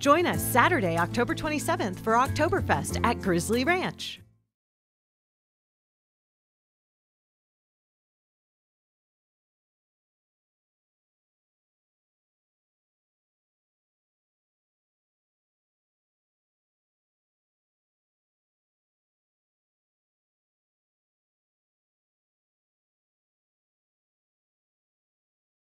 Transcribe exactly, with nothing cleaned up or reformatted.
Join us Saturday, October twenty-seventh for Oktoberfest at Grizzly Ranch.